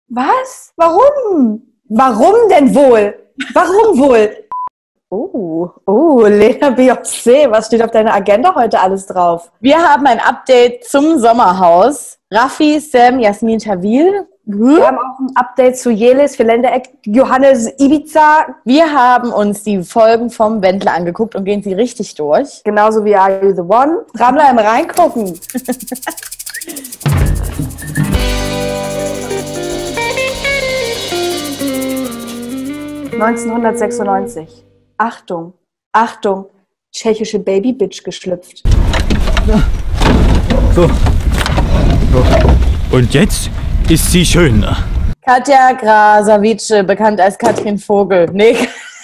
Was? Warum? Warum denn wohl? Warum wohl? Lena Beyoncé, was steht auf deiner Agenda heute alles drauf? Wir haben ein Update zum Sommerhaus. Raffi, Sam, Jasmin, Tawil. Wir haben auch ein Update zu Jelis, Ländereck, Johannes, Ibiza. Wir haben uns die Folgen vom Wendler angeguckt und gehen sie richtig durch. Genauso wie Are You The One. Dranbleiben, reingucken. ...1996. Achtung, Achtung, tschechische Baby-Bitch geschlüpft. So. Und jetzt ist sie schön. Katja Krasavice, bekannt als Katrin Vogel. Nee.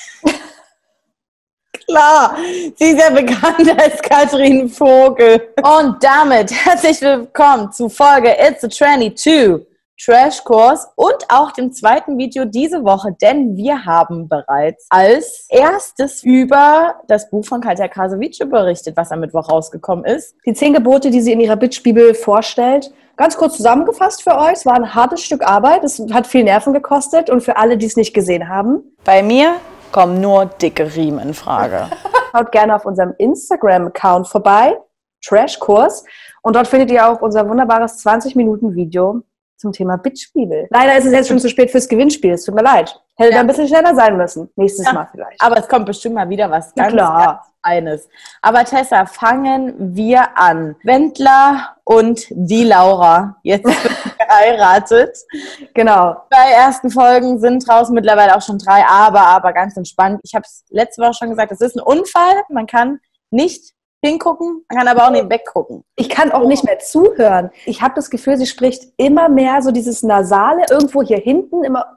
Klar, sie ist ja bekannt als Katrin Vogel. Und damit herzlich willkommen zu Folge It's a Tranny 2 Trashkurs und auch dem zweiten Video diese Woche, denn wir haben bereits als erstes über das Buch von Katja Krasavice berichtet, was am Mittwoch rausgekommen ist. Die 10 Gebote, die sie in ihrer Bitch-Bibel vorstellt. Ganz kurz zusammengefasst für euch, es war ein hartes Stück Arbeit, es hat viel Nerven gekostet und für alle, die es nicht gesehen haben. Bei mir kommen nur dicke Riemen in Frage. Schaut gerne auf unserem Instagram-Account vorbei, Trashkurs, und dort findet ihr auch unser wunderbares 20-Minuten-Video zum Thema Bitch-Bibel. Leider ist es jetzt schon zu spät fürs Gewinnspiel, es tut mir leid. Hätte da ein bisschen schneller sein müssen, nächstes Mal vielleicht. Aber es kommt bestimmt mal wieder was ganz Feines. Aber Tessa, fangen wir an. Wendler und die Laura, jetzt geheiratet. Genau. 2 ersten Folgen sind draußen, mittlerweile auch schon 3, aber ganz entspannt. Ich habe es letzte Woche schon gesagt, es ist ein Unfall, man kann nicht hingucken, man kann aber auch nicht weggucken. Ich kann auch nicht mehr zuhören. Ich habe das Gefühl, sie spricht immer mehr so dieses Nasale, irgendwo hier hinten, immer,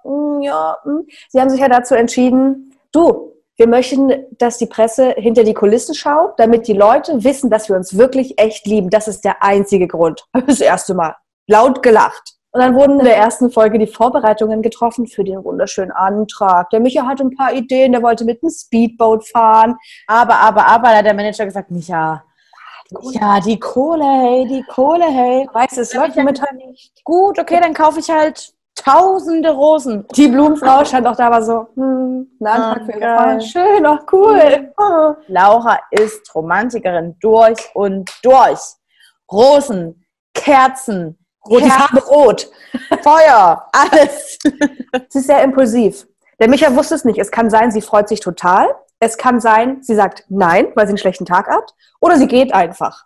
Sie haben sich ja dazu entschieden, wir möchten, dass die Presse hinter die Kulissen schaut, damit die Leute wissen, dass wir uns wirklich echt lieben. Das ist der einzige Grund. Das erste Mal. Laut gelacht. Und dann wurden in der ersten Folge die Vorbereitungen getroffen für den wunderschönen Antrag. Der Micha hatte ein paar Ideen, der wollte mit einem Speedboat fahren. Aber, da hat der Manager gesagt, Micha, die Kohle, hey. Weißt du, es läuft momentan nicht. Gut, okay, dann kaufe ich halt tausende Rosen. Die Blumenfrau stand auch da, war so, ein Antrag für ihre Freundin. Schön, auch cool. Laura ist Romantikerin durch und durch. Rosen, Kerzen, die Farbe rot. Feuer, alles. Sie ist sehr impulsiv. Der Micha wusste es nicht. Es kann sein, sie freut sich total. Es kann sein, sie sagt nein, weil sie einen schlechten Tag hat. Oder sie geht einfach.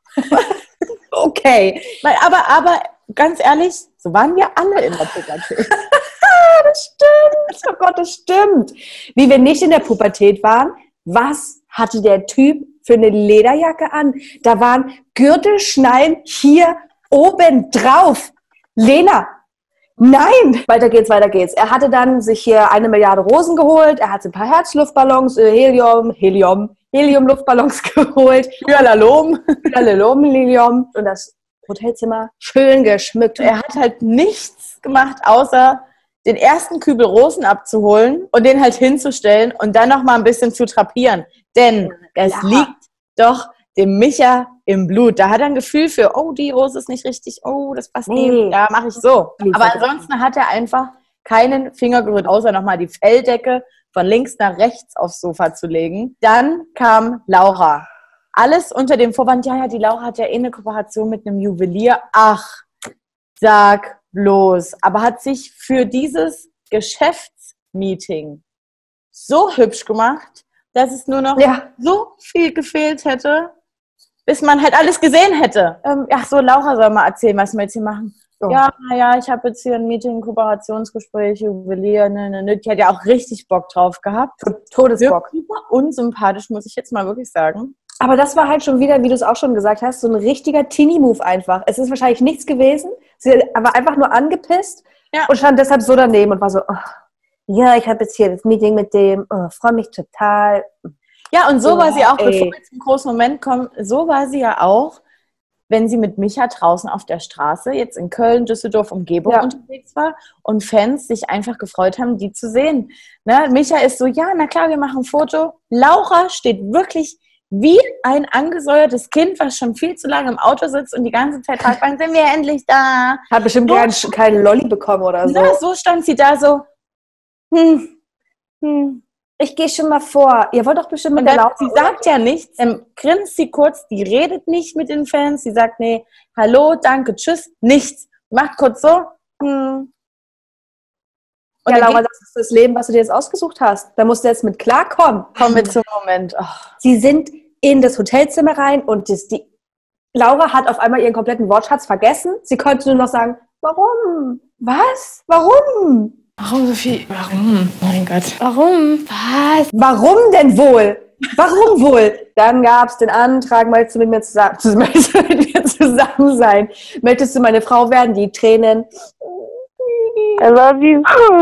Okay. Aber ganz ehrlich, so waren wir alle in der Pubertät. Das stimmt. Oh Gott, das stimmt. Wie wir nicht in der Pubertät waren, was hatte der Typ für eine Lederjacke an? Da waren Gürtelschnallen hier oben drauf. Lena, nein! Weiter geht's. Er hatte dann sich hier 1 Milliarde Rosen geholt. Er hat ein paar Herzluftballons, Helium-Luftballons geholt. Hyalalom. Helium. Und das Hotelzimmer schön geschmückt. Er hat halt nichts gemacht, außer den ersten Kübel Rosen abzuholen und den halt hinzustellen und dann noch mal ein bisschen zu drapieren. Denn es liegt doch dem Micha im Blut. Da hat er ein Gefühl für, die Rose ist nicht richtig, das passt nicht, da mache ich so. Aber ansonsten hat er einfach keinen Finger gerührt, außer nochmal die Felldecke von links nach rechts aufs Sofa zu legen. Dann kam Laura. Alles unter dem Vorwand, die Laura hat ja eine Kooperation mit einem Juwelier. Ach, sag bloß. Aber hat sich für dieses Geschäftsmeeting so hübsch gemacht, dass es nur noch so viel gefehlt hätte, bis man halt alles gesehen hätte. Laura soll mal erzählen, was wir jetzt hier machen. Oh. Ich habe jetzt hier ein Meeting, Kooperationsgespräch, Juwelier, Die hat ja auch richtig Bock drauf gehabt. Todesbock. Super unsympathisch, muss ich jetzt mal wirklich sagen. Aber das war halt schon wieder, wie du es auch schon gesagt hast, so ein richtiger Teenie-Move einfach. Es ist wahrscheinlich nichts gewesen. Sie war einfach nur angepisst und stand deshalb so daneben und war so, ich habe jetzt hier das Meeting mit dem, freue mich total. Ja, und so war sie auch, bevor wir zum großen Moment kommen, so war sie ja auch, wenn sie mit Micha draußen auf der Straße, jetzt in Köln, Düsseldorf, Umgebung unterwegs war und Fans sich einfach gefreut haben, die zu sehen. Ne? Micha ist so, na klar, wir machen ein Foto. Laura steht wirklich wie ein angesäuertes Kind, was schon viel zu lange im Auto sitzt und die ganze Zeit fragt, wann sind wir endlich da? Hat bestimmt keinen Lolli bekommen oder so. Na, so stand sie da so, ich gehe schon mal vor. Ihr wollt doch bestimmt mit und der dann, Laura. sie sagt ja nichts, grinst sie kurz, die redet nicht mit den Fans, sie sagt, nee, hallo, danke, tschüss, nichts. Macht kurz so, Und Ja, Laura, das ist das Leben, was du dir jetzt ausgesucht hast. Da musst du jetzt mit klarkommen. kommen wir zum Moment. Oh. Sie sind in das Hotelzimmer rein und Laura hat auf einmal ihren kompletten Wortschatz vergessen. Sie konnte nur noch sagen, warum? Was? Warum? Warum, Sophie? Warum? Mein Gott. Warum? Was? Warum denn wohl? Warum wohl? Dann gab es den Antrag, möchtest du mit mir zusammen sein? Möchtest du meine Frau werden? Die Tränen. I love you.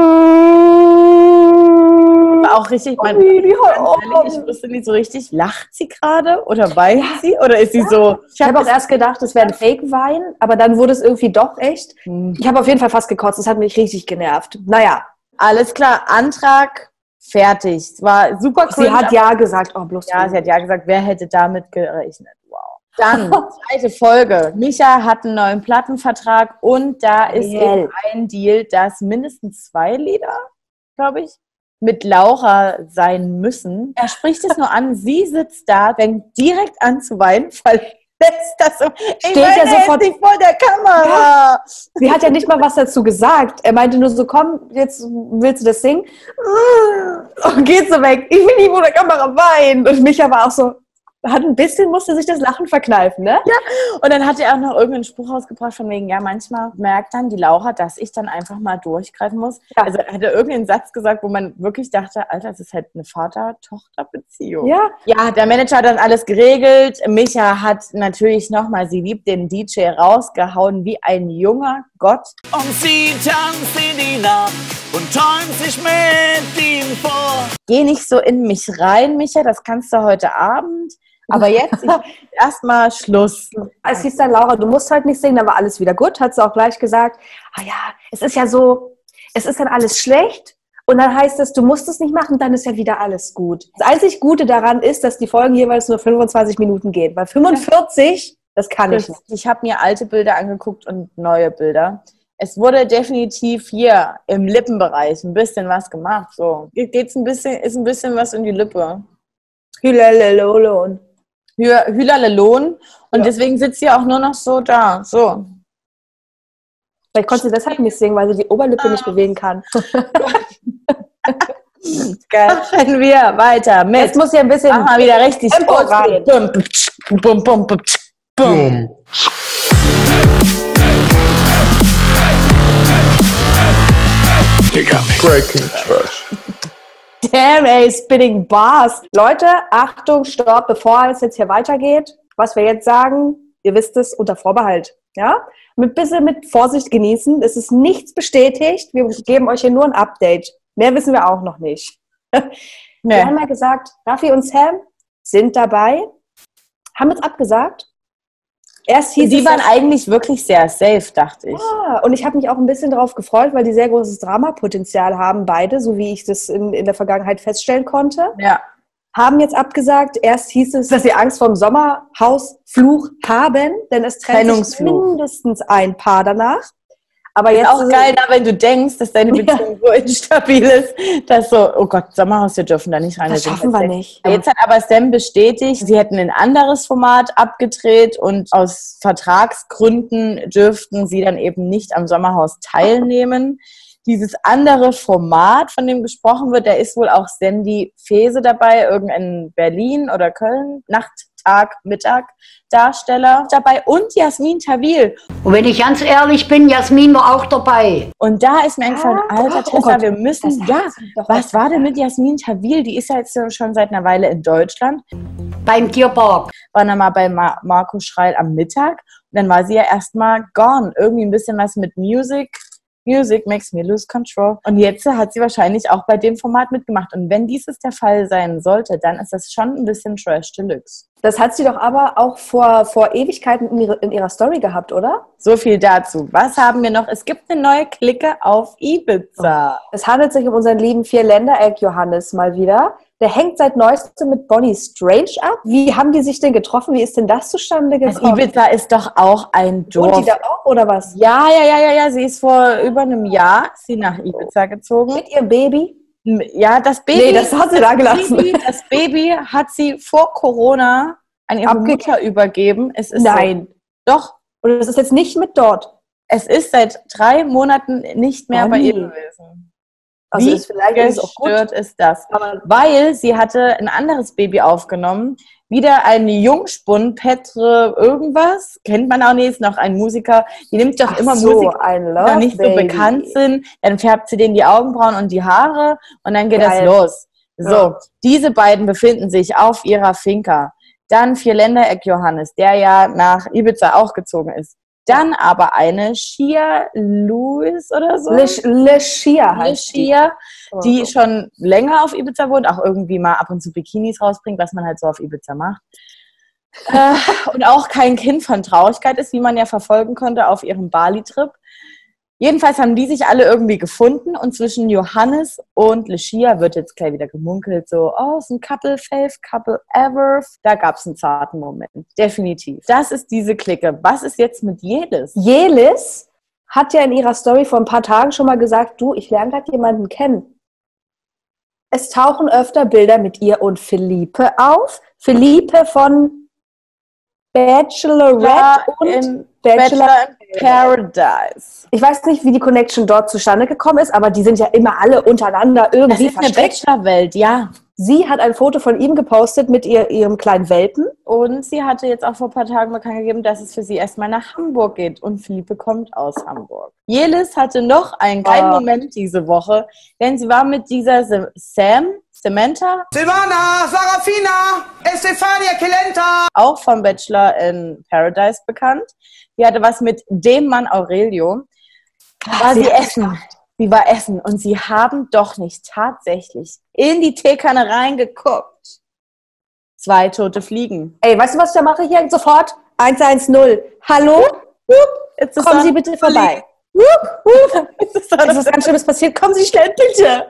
War auch richtig, ich wusste nicht so richtig, lacht sie gerade oder weint sie oder ist sie so? Ich habe auch erst gedacht, es wäre ein Fake-Wein, aber dann wurde es irgendwie doch echt. Ich habe auf jeden Fall fast gekotzt, das hat mich richtig genervt. Naja. Alles klar, Antrag fertig. Es war super cool. Sie hat ja gesagt. Oh, bloß ja, sie hat ja gesagt, wer hätte damit gerechnet? Wow. Dann, zweite Folge. Micha hat einen neuen Plattenvertrag und da ist eben ein Deal, dass mindestens 2 Lieder, glaube ich, mit Laura sein müssen. Er spricht es nur an, sie sitzt da, fängt direkt an zu weinen, verlässt das so. Steht ja sofort nicht vor der Kamera. Ja. Sie hat ja nicht mal was dazu gesagt. Er meinte nur so, komm, jetzt willst du das singen? Und geht so weg. Ich will nicht vor der Kamera weinen. Und Micha war auch so, musste sich das Lachen verkneifen, ne? Ja, und dann hat er auch noch irgendeinen Spruch rausgebracht von wegen, ja, manchmal merkt dann die Laura, dass ich dann einfach mal durchgreifen muss. Ja. Also hat er irgendeinen Satz gesagt, wo man wirklich dachte, Alter, das ist halt eine Vater-Tochter-Beziehung. Ja. Ja, der Manager hat dann alles geregelt. Micha hat natürlich nochmal, sie liebt den DJ, rausgehauen wie ein junger Gott. Und sie tanzt in die Nacht und träumt sich mit ihm vor. Geh nicht so in mich rein, Micha, das kannst du heute Abend. Aber jetzt erstmal Schluss. Es hieß dann, Laura, du musst heute nicht singen, dann war alles wieder gut, hat sie auch gleich gesagt. Ah ja, es ist ja so, es ist dann alles schlecht und dann heißt es, du musst es nicht machen, dann ist ja wieder alles gut. Das einzig Gute daran ist, dass die Folgen jeweils nur 25 Minuten gehen, weil 45, das kann ich nicht. Ich habe mir alte Bilder angeguckt und neue Bilder. Es wurde definitiv hier im Lippenbereich ein bisschen was gemacht. So ist ein bisschen was in die Lippe. Hülalelolon. Hülalelon. Und deswegen sitzt sie auch nur noch so da. So. Vielleicht konnte sie deshalb nicht singen, weil sie die Oberlippe nicht bewegen kann. Gehen wir weiter mit. Jetzt muss sie ein bisschen. Mach mal wieder richtig Tempo rein. Bum, bum, bum, bum. Breaking Trash. Damn, ey, spitting bars. Leute, Achtung, stopp, bevor es jetzt hier weitergeht. Was wir jetzt sagen, ihr wisst es, unter Vorbehalt. Ja? Mit Vorsicht genießen. Es ist nichts bestätigt. Wir geben euch hier nur ein Update. Mehr wissen wir auch noch nicht. Nee. Wir haben ja gesagt, Raffi und Sam sind dabei. Haben jetzt abgesagt. Erst hieß Die es, waren eigentlich wirklich sehr safe, dachte ich. ja, und ich habe mich auch ein bisschen darauf gefreut, weil die sehr großes Dramapotenzial haben, beide, so wie ich das in der Vergangenheit feststellen konnte. Ja. Haben jetzt abgesagt. Erst hieß es, dass sie Angst vor dem Sommerhausfluch haben, denn es trennt sich mindestens ein Paar danach. Aber ist jetzt auch geil, wenn du denkst, dass deine Beziehung so instabil ist, dass so, oh Gott, Sommerhaus, wir dürfen da nicht rein. Das schaffen wir nicht. Jetzt hat aber Sam bestätigt, sie hätten ein anderes Format abgedreht und aus Vertragsgründen dürften sie dann eben nicht am Sommerhaus teilnehmen. Dieses andere Format, von dem gesprochen wird, da ist wohl auch Sandy Fese dabei, irgendein Berlin oder Köln, Tag, Mittag Darsteller dabei und Jasmin Tawil. Und wenn ich ganz ehrlich bin, Jasmin war auch dabei. Und da ist mir eingefallen, alter Tessa, wir müssen, was war denn mit Jasmin Tawil? Die ist ja jetzt schon seit einer Weile in Deutschland. Beim Tierpark. War dann mal bei Marco Schreil am Mittag und dann war sie ja erstmal gone. Irgendwie ein bisschen was mit Music makes me lose control. Und jetzt hat sie wahrscheinlich auch bei dem Format mitgemacht. Und wenn dieses der Fall sein sollte, dann ist das schon ein bisschen Trash Deluxe. Das hat sie doch aber auch vor Ewigkeiten in ihrer Story gehabt, oder? So viel dazu. Was haben wir noch? Es gibt eine neue Clique auf Ibiza. Es handelt sich um unseren lieben Vierländereck Johannes mal wieder. Der hängt seit Neuestem mit Bonnie Strange ab. Wie haben die sich denn getroffen? Wie ist denn das zustande gekommen? Ibiza ist doch auch ein Dorf. Wohnt die da auch, oder was? Ja. Sie ist vor über einem Jahr nach Ibiza gezogen. Mit ihrem Baby? Ja, das Baby. Nee, das hat sie da gelassen. Das Baby hat sie vor Corona an ihre Mutter übergeben. Es ist Nein. So. Doch. Und das ist jetzt nicht mit dort? Es ist seit 3 Monaten nicht mehr bei ihr gewesen. Also Wie vielleicht gestört ist das? Weil sie hatte ein anderes Baby aufgenommen. Wieder ein Jungspund, Petre irgendwas. Kennt man auch nicht, ist noch ein Musiker. Die nimmt doch immer Musiker, die noch nicht so bekannt sind. Dann färbt sie denen die Augenbrauen und die Haare und dann geht das los. So, diese beiden befinden sich auf ihrer Finca. Dann Vierländereck Johannes, der ja nach Ibiza auch gezogen ist. Dann aber eine Shia Lewis oder so. Le Shia heißt Shia, die schon länger auf Ibiza wohnt, auch irgendwie mal ab und zu Bikinis rausbringt, was man halt so auf Ibiza macht. Und auch kein Kind von Traurigkeit ist, wie man ja verfolgen konnte auf ihrem Bali-Trip. Jedenfalls haben die sich alle irgendwie gefunden und zwischen Johannes und Lucia wird jetzt gleich wieder gemunkelt, so, oh, ist ein Couple Fave, Couple Ever. Da gab es einen zarten Moment, definitiv. Das ist diese Clique. Was ist jetzt mit Jelis? Jelis hat ja in ihrer Story vor ein paar Tagen schon mal gesagt, du, ich lerne gerade jemanden kennen. Es tauchen öfter Bilder mit ihr und Felipe auf. Felipe von Bachelorette und Bachelor in Paradise. Ich weiß nicht, wie die Connection dort zustande gekommen ist, aber die sind ja immer alle untereinander irgendwie versteckt. Das ist eine Bachelor-Welt, ja. Sie hat ein Foto von ihm gepostet mit ihrem kleinen Welpen. Und sie hatte jetzt auch vor ein paar Tagen bekannt gegeben, dass es für sie erstmal nach Hamburg geht. Und Felipe kommt aus Hamburg. Jelis hatte noch einen kleinen Moment diese Woche, denn sie war mit dieser Samantha, Silvana, Sarafina, Estefania Kelenta, auch vom Bachelor in Paradise bekannt. Die hatte was mit dem Mann Aurelio. Sie essen. Sie war essen und sie haben doch nicht tatsächlich in die Teekanne reingeguckt. 2 tote Fliegen. Ey, weißt du, was ich da mache hier sofort? 110. Hallo? Kommen Sie bitte vorbei. Es ist ganz Schlimmes passiert. Kommen Sie schnell, bitte.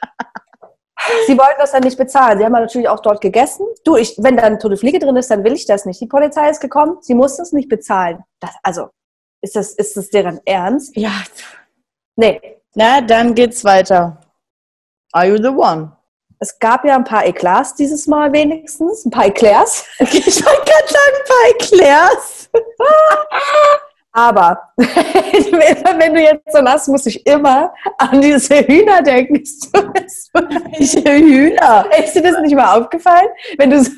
Sie wollten das dann nicht bezahlen. Sie haben natürlich auch dort gegessen. Du, wenn da eine tote Fliege drin ist, dann will ich das nicht. Die Polizei ist gekommen, sie mussten es nicht bezahlen. Ist das deren Ernst? Ja. Nee. Na, dann geht's weiter. Are you the one? Es gab ja ein paar Eklats dieses Mal wenigstens. Ein paar Eclairs. Ich wollte gerade sagen, ein paar Eclairs. Aber wenn du jetzt so nass, muss ich immer an diese Hühner denken. Welche Hühner? Ist dir das nicht mal aufgefallen? Wenn du so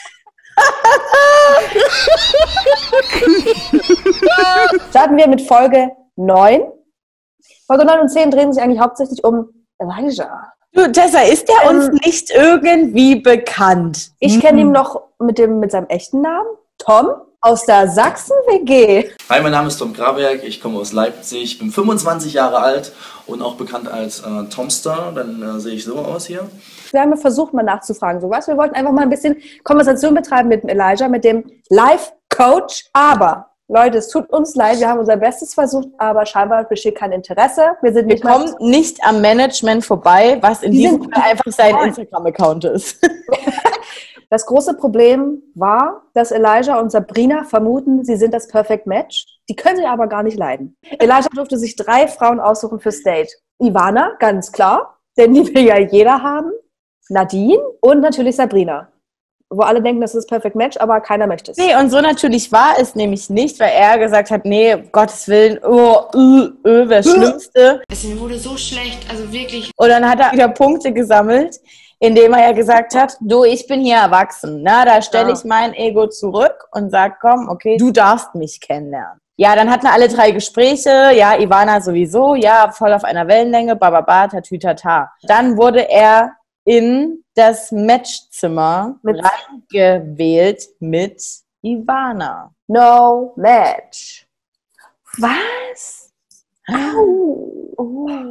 starten wir mit Folge 9. Folge 9 und 10 drehen sich eigentlich hauptsächlich um Elijah. Du, Tessa, ist der uns nicht irgendwie bekannt? Ich kenne ihn noch mit seinem echten Namen, Tom, aus der Sachsen-WG. Hi, mein Name ist Tom Graberg, ich komme aus Leipzig, bin 25 Jahre alt und auch bekannt als Tomster, dann sehe ich so aus hier. Wir haben versucht, mal nachzufragen, so was. Wir wollten einfach mal ein bisschen Konversation betreiben mit Elijah, mit dem Life-Coach, aber Leute, es tut uns leid, wir haben unser Bestes versucht, aber scheinbar besteht kein Interesse. Wir kommen nicht am Management vorbei, was in diesem Fall einfach sein Instagram-Account ist. Das große Problem war, dass Elijah und Sabrina vermuten, sie sind das Perfect Match. Die können sie aber gar nicht leiden. Elijah durfte sich 3 Frauen aussuchen fürs Date. Ivana, ganz klar, denn die will ja jeder haben. Nadine und natürlich Sabrina. Wo alle denken, das ist das Perfect Match, aber keiner möchte es. Nee, und so natürlich war es nämlich nicht, weil er gesagt hat, nee, um Gottes Willen, das Schlimmste. Es wurde so schlecht, also wirklich. Und dann hat er wieder Punkte gesammelt, indem er ja gesagt hat, du, ich bin hier erwachsen, na, da stelle ich mein Ego zurück und sag, komm, okay, du darfst mich kennenlernen. Ja, dann hatten alle 3 Gespräche, ja, Ivana sowieso, ja, voll auf einer Wellenlänge, bababa, tatütata. Dann wurde er in das Matchzimmer reingewählt mit Ivana. No match. Was? Au.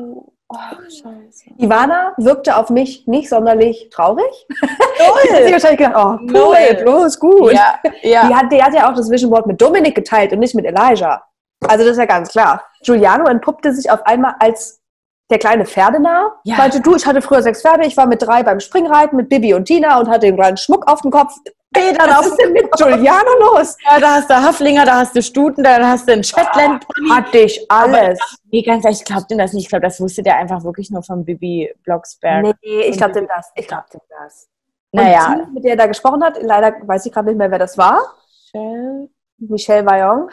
Oh, scheiße. Ivana wirkte auf mich nicht sonderlich traurig. Null. Sie hat wahrscheinlich gedacht, oh, cool, Null. los, gut. Ja. Die hat ja auch das Vision Board mit Dominik geteilt und nicht mit Elijah. Also das ist ja ganz klar. Giuliano entpuppte sich auf einmal als der kleine Pferdenarr. Ja. Meinte, du, ich hatte früher 6 Pferde, ich war mit 3 beim Springreiten mit Bibi und Tina und hatte den kleinen Schmuck auf dem Kopf. Was ist denn mit Giuliano los? Ja, da hast du Haflinger, da hast du Stuten, da hast du einen Shetland-Pony. Hatte ich alles. Nee, ganz ehrlich, ich glaube dem das nicht. Ich glaube, das wusste der einfach wirklich nur von Bibi Blocksberg. Nee, ich glaube dem das. Ich glaube dem das. Und Naja. die, mit der er da gesprochen hat, leider weiß ich gerade nicht mehr, wer das war. Michelle Vaillant.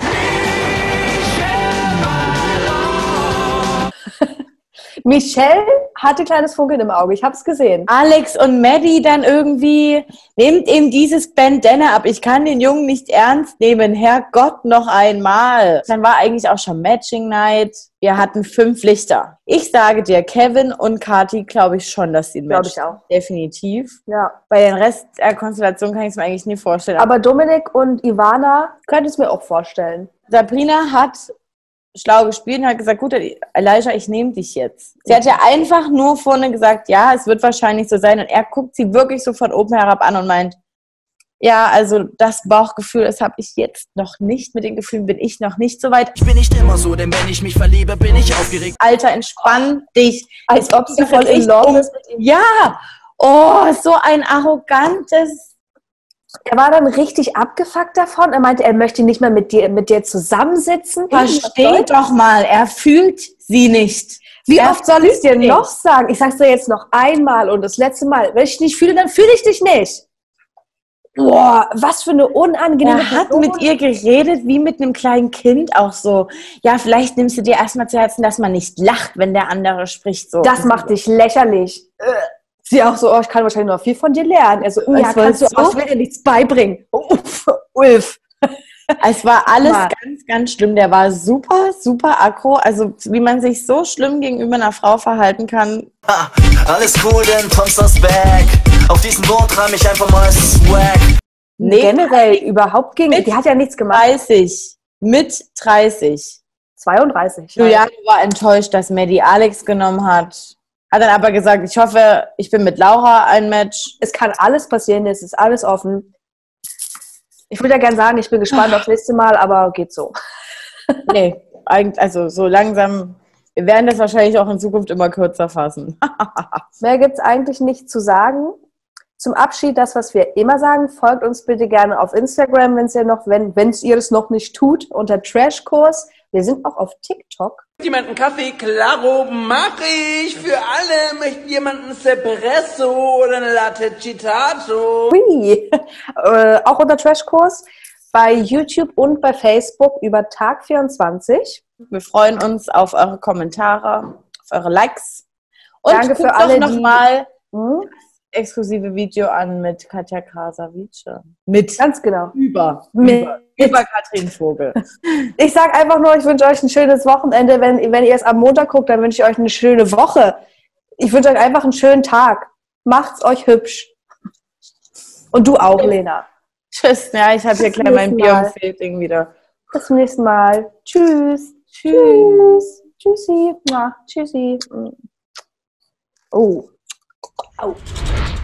Michelle hatte kleines Funkeln im Auge, ich habe es gesehen. Alex und Maddie dann irgendwie, nehmt ihm dieses Bandana ab. Ich kann den Jungen nicht ernst nehmen. Herrgott, noch einmal. Dann war eigentlich auch schon Matching Night. Wir hatten 5 Lichter. Ich sage dir, Kevin und Kati glaube ich schon, dass sie ein Match Glaube ich auch. Definitiv. Ja. Bei den Rest der Konstellation kann ich es mir eigentlich nie vorstellen. Aber Dominik und Ivana könnte es mir auch vorstellen. Sabrina hat schlau gespielt und hat gesagt, gut, Elijah, ich nehme dich jetzt. Sie hat ja einfach nur vorne gesagt, ja, es wird wahrscheinlich so sein. Und er guckt sie wirklich so von oben herab an und meint, ja, also das Bauchgefühl, das habe ich jetzt noch nicht. Mit den Gefühlen bin ich noch nicht so weit. Ich bin nicht immer so, denn wenn ich mich verliebe, bin ich aufgeregt. Alter, entspann dich. Als ob sie voll in Love ist. Ja, oh, so ein arrogantes... Er war dann richtig abgefuckt davon. Er meinte, er möchte nicht mehr mit dir zusammensitzen. Versteh doch mal, er fühlt sie nicht. Wie oft soll ich es dir noch sagen? Ich sag's dir jetzt noch einmal und das letzte Mal. Wenn ich dich nicht fühle, dann fühle ich dich nicht. Boah, was für eine unangenehme Er hat Person. mit ihr geredet wie mit einem kleinen Kind auch so. Ja, vielleicht nimmst du dir erstmal zu Herzen, dass man nicht lacht, wenn der andere spricht. So. Das macht dich lächerlich. Sie auch so, oh, ich kann wahrscheinlich noch viel von dir lernen. Also, ja, kannst du, aber ich will dir nichts beibringen. Ulf. Es war alles ganz, ganz schlimm. Der war super, super aggro. Also, wie man sich so schlimm gegenüber einer Frau verhalten kann. Ah, alles cool, denn Tomsters back. Auf diesen Wort reim ich einfach mal Swag. Nee, generell überhaupt gegen. Die hat ja nichts gemacht. 30. Mit 30. 32. Giuliano war enttäuscht, dass Maddie Alex genommen hat. Hat dann aber gesagt, ich hoffe, ich bin mit Laura ein Match. Es kann alles passieren, es ist alles offen. Ich würde ja gerne sagen, ich bin gespannt aufs nächste Mal, aber geht so. Nee, also so langsam, wir werden das wahrscheinlich auch in Zukunft immer kürzer fassen. Mehr gibt es eigentlich nicht zu sagen. Zum Abschied, das, was wir immer sagen, folgt uns bitte gerne auf Instagram, wenn ihr es noch nicht tut, unter Trashkurs. Wir sind auch auf TikTok. Jemand einen Kaffee? Claro, mach ich. Für alle möchte jemand einen Espresso oder eine Latte Citato. Ui. Auch unter Trashkurs. Bei YouTube und bei Facebook über Tag24. Wir freuen uns auf eure Kommentare, auf eure Likes. Und Danke für alle, noch die... mal exklusive Video an mit Katja Krasavice. Ganz genau. Über Katrin Vogel. Ich sage einfach nur, ich wünsche euch ein schönes Wochenende. Wenn ihr es am Montag guckt, dann wünsche ich euch eine schöne Woche. Ich wünsche euch einfach einen schönen Tag. Macht's euch hübsch. Und du auch, Lena. Tschüss. Ja, ich habe hier gleich mein Bier-Ding wieder. Bis zum nächsten Mal. Tschüss. Tschüss. Tschüssi. Tschüssi. Oh. Au.